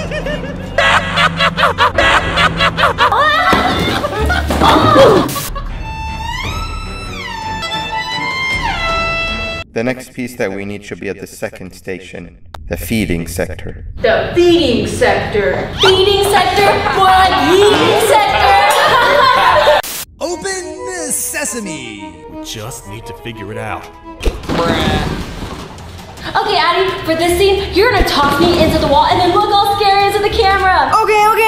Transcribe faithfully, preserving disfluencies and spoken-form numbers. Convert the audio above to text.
The next piece that we need should be at the second station, the feeding sector. The feeding sector. Feeding sector? More like eating sector. Open the sesame. We just need to figure it out. Okay, Addie, for this scene, you're gonna toss me into the wall and then look all scary into the camera. Okay, okay.